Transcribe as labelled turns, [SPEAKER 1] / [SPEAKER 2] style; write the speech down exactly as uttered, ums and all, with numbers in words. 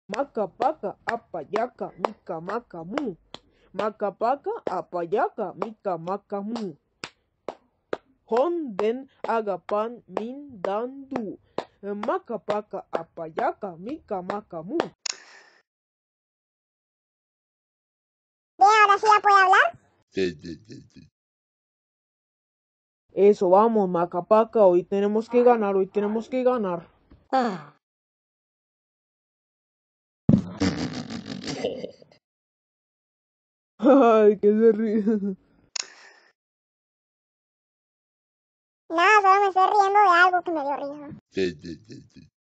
[SPEAKER 1] Macapaca, apayaca, mica maca mu. Macapaca, apayaca, mica maca mu. Honden agapan min dan du. Macapaca, apayaca, mica maca mu.
[SPEAKER 2] Bien, ahora sí ya puede hablar.
[SPEAKER 3] Sí, sí, sí, sí.
[SPEAKER 1] Eso, vamos, Macapaca, hoy tenemos que ganar, hoy tenemos que ganar.
[SPEAKER 2] Ah.
[SPEAKER 1] Ay, que se ríe.
[SPEAKER 2] Nada, solo me estoy riendo de algo que me dio risa.
[SPEAKER 3] Sí, sí, sí, sí.